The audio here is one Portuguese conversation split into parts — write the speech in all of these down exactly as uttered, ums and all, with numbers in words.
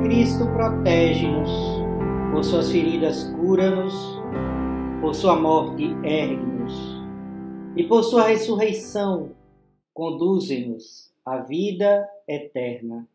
Cristo protege-nos, por suas feridas cura-nos, por sua morte ergue-nos, e por sua ressurreição conduze-nos à vida eterna.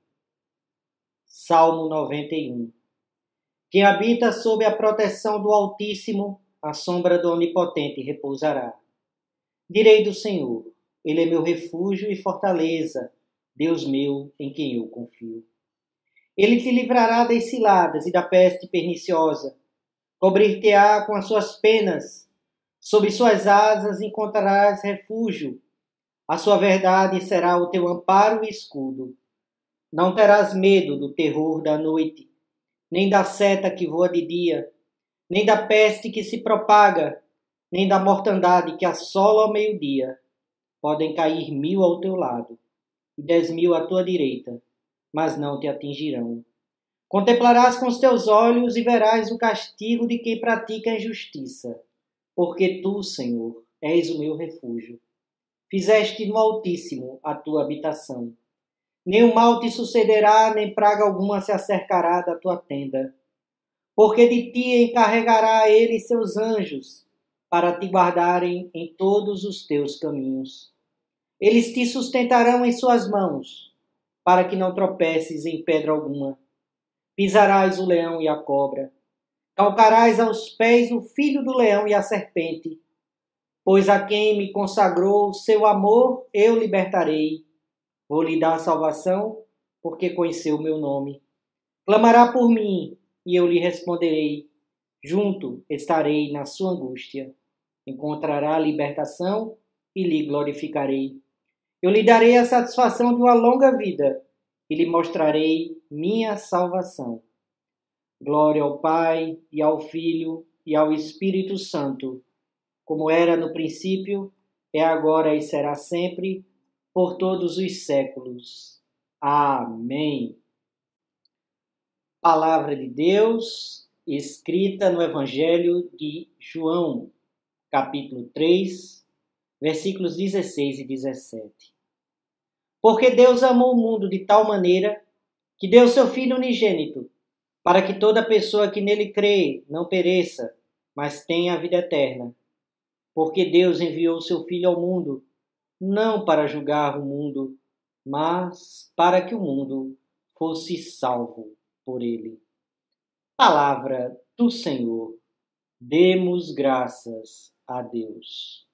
Salmo noventa e um. Quem habita sob a proteção do Altíssimo, à sombra do Onipotente repousará. Direi do Senhor, Ele é meu refúgio e fortaleza, Deus meu em quem eu confio. Ele te livrará das ciladas e da peste perniciosa, cobrir-te-á com as suas penas, sob suas asas encontrarás refúgio. A sua verdade será o teu amparo e escudo. Não terás medo do terror da noite, nem da seta que voa de dia, nem da peste que se propaga, nem da mortandade que assola ao meio-dia. Podem cair mil ao teu lado, e dez mil à tua direita, mas não te atingirão. Contemplarás com os teus olhos e verás o castigo de quem pratica a injustiça, porque tu, Senhor, és o meu refúgio. Fizeste no Altíssimo a tua habitação. Nenhum mal te sucederá, nem praga alguma se acercará da tua tenda. Porque de ti encarregará ele seus anjos, para te guardarem em todos os teus caminhos. Eles te sustentarão em suas mãos, para que não tropeces em pedra alguma. Pisarás o leão e a cobra. Calcarás aos pés o filho do leão e a serpente. Pois a quem me consagrou o seu amor, eu libertarei. Vou lhe dar salvação, porque conheceu o meu nome. Clamará por mim, e eu lhe responderei. Junto estarei na sua angústia. Encontrará libertação e lhe glorificarei. Eu lhe darei a satisfação de uma longa vida e lhe mostrarei minha salvação. Glória ao Pai, e ao Filho, e ao Espírito Santo, como era no princípio, é agora e será sempre, por todos os séculos. Amém. Palavra de Deus, escrita no Evangelho de João, capítulo três, versículos dezesseis e dezessete. Porque Deus amou o mundo de tal maneira que deu seu Filho unigênito, para que toda pessoa que nele crê não pereça, mas tenha a vida eterna. Porque Deus enviou seu Filho ao mundo, não para julgar o mundo, mas para que o mundo fosse salvo por ele. Palavra do Senhor. Demos graças a Deus.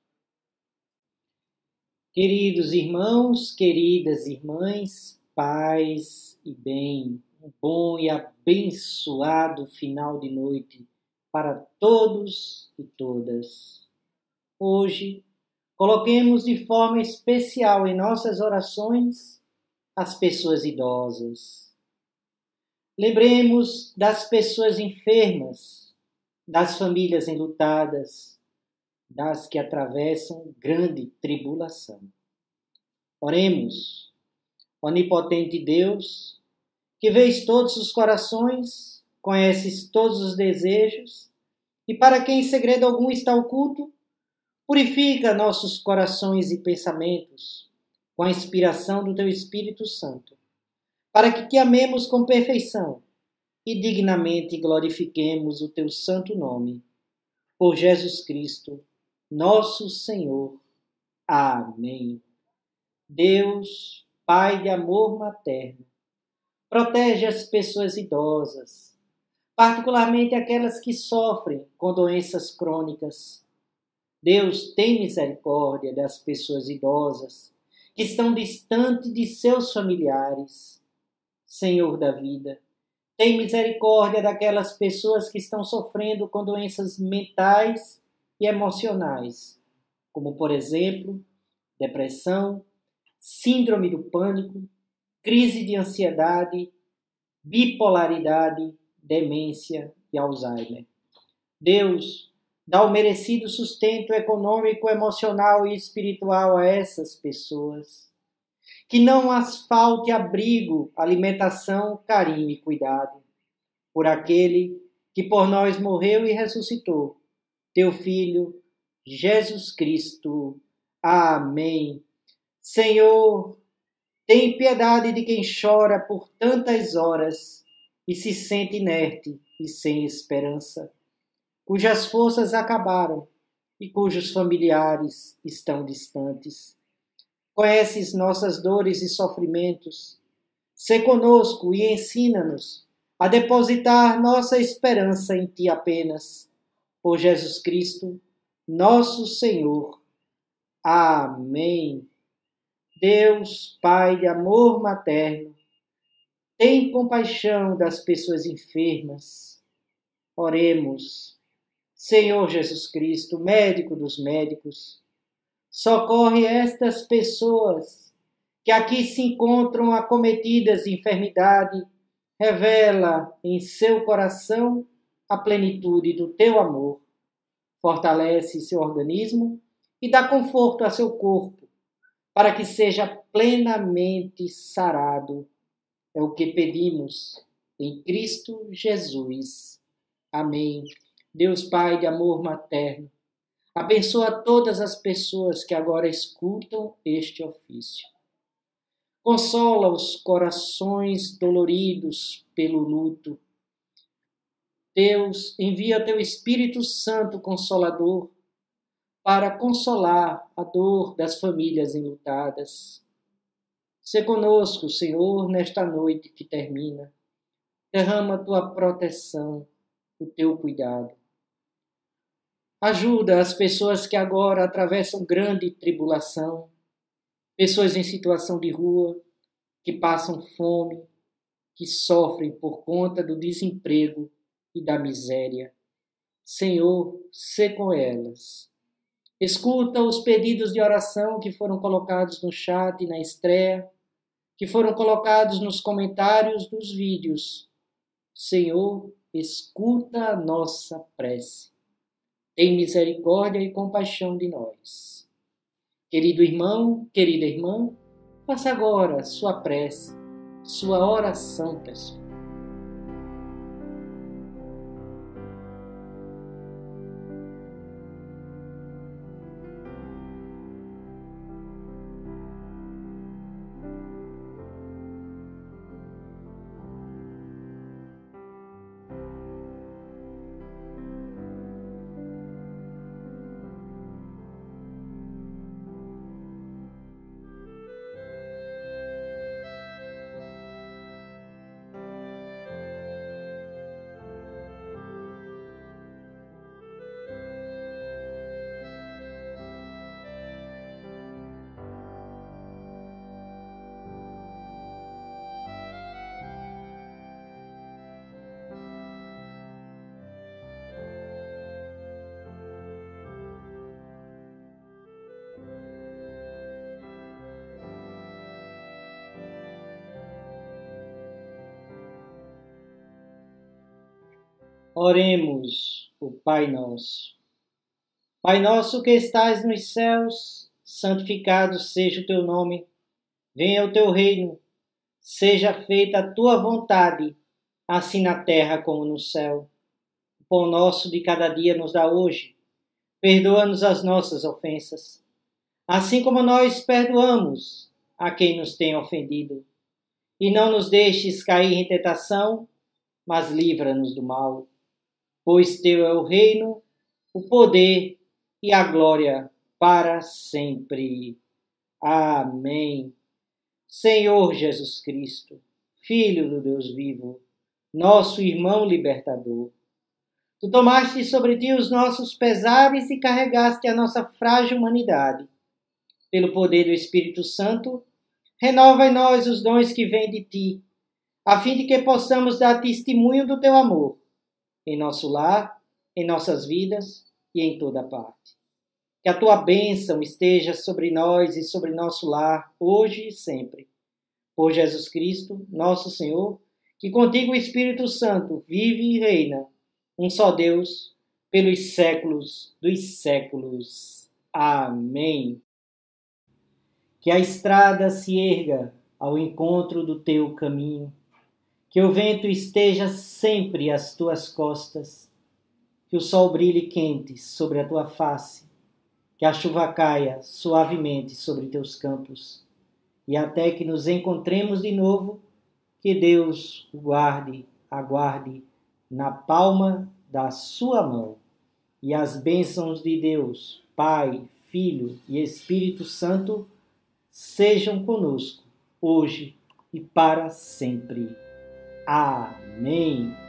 Queridos irmãos, queridas irmãs, paz e bem, um bom e abençoado final de noite para todos e todas. Hoje, coloquemos de forma especial em nossas orações as pessoas idosas. Lembremos das pessoas enfermas, das famílias enlutadas, das que atravessam grande tribulação. Oremos, onipotente Deus, que vês todos os corações, conheces todos os desejos, e para quem em segredo algum está oculto, purifica nossos corações e pensamentos com a inspiração do Teu Espírito Santo, para que te amemos com perfeição e dignamente glorifiquemos o Teu santo nome. Por Jesus Cristo, nosso Senhor. Amém. Deus, Pai de amor materno, protege as pessoas idosas, particularmente aquelas que sofrem com doenças crônicas. Deus, tem misericórdia das pessoas idosas que estão distantes de seus familiares. Senhor da vida, tem misericórdia daquelas pessoas que estão sofrendo com doenças mentais e emocionais, como, por exemplo, depressão, síndrome do pânico, crise de ansiedade, bipolaridade, demência e Alzheimer. Deus, dá o merecido sustento econômico, emocional e espiritual a essas pessoas. Que não as falte abrigo, alimentação, carinho e cuidado. Por aquele que por nós morreu e ressuscitou, Teu Filho, Jesus Cristo. Amém. Senhor, tem piedade de quem chora por tantas horas e se sente inerte e sem esperança, cujas forças acabaram e cujos familiares estão distantes. Conheces nossas dores e sofrimentos. Sê conosco e ensina-nos a depositar nossa esperança em Ti apenas. Por Jesus Cristo, nosso Senhor. Amém. Deus, Pai de amor materno, tem compaixão das pessoas enfermas. Oremos. Senhor Jesus Cristo, médico dos médicos, socorre estas pessoas que aqui se encontram acometidas de enfermidade. Revela em seu coração a plenitude do teu amor. Fortalece seu organismo e dá conforto a seu corpo, para que seja plenamente sarado. É o que pedimos em Cristo Jesus. Amém. Deus Pai de amor materno, abençoa todas as pessoas que agora escutam este ofício. Consola os corações doloridos pelo luto. Deus, envia teu Espírito Santo Consolador para consolar a dor das famílias enlutadas. Sê conosco, Senhor, nesta noite que termina. Derrama a tua proteção, o teu cuidado. Ajuda as pessoas que agora atravessam grande tribulação, pessoas em situação de rua, que passam fome, que sofrem por conta do desemprego e da miséria. Senhor, sê com elas. Escuta os pedidos de oração que foram colocados no chat e na estreia, que foram colocados nos comentários dos vídeos. Senhor, escuta a nossa prece. Tem misericórdia e compaixão de nós. Querido irmão, querida irmã, faça agora sua prece, sua oração pessoal. Oremos o Pai Nosso. Pai nosso que estais nos céus, santificado seja o teu nome. Venha o teu reino. Seja feita a tua vontade, assim na terra como no céu. O pão nosso de cada dia nos dá hoje. Perdoa-nos as nossas ofensas, assim como nós perdoamos a quem nos tem ofendido. E não nos deixes cair em tentação, mas livra-nos do mal. Pois teu é o reino, o poder e a glória para sempre. Amém. Senhor Jesus Cristo, Filho do Deus vivo, nosso irmão libertador, tu tomaste sobre ti os nossos pesares e carregaste a nossa frágil humanidade. Pelo poder do Espírito Santo, renova em nós os dons que vêm de ti, a fim de que possamos dar testemunho do teu amor, em nosso lar, em nossas vidas e em toda parte. Que a tua bênção esteja sobre nós e sobre nosso lar, hoje e sempre. Por Jesus Cristo, nosso Senhor, que contigo o Espírito Santo vive e reina, um só Deus, pelos séculos dos séculos. Amém. Que a estrada se erga ao encontro do teu caminho, que o vento esteja sempre às tuas costas, que o sol brilhe quente sobre a tua face, que a chuva caia suavemente sobre teus campos, e até que nos encontremos de novo, que Deus o guarde aguarde na palma da sua mão. E as bênçãos de Deus, Pai, Filho e Espírito Santo sejam conosco, hoje e para sempre. Amém.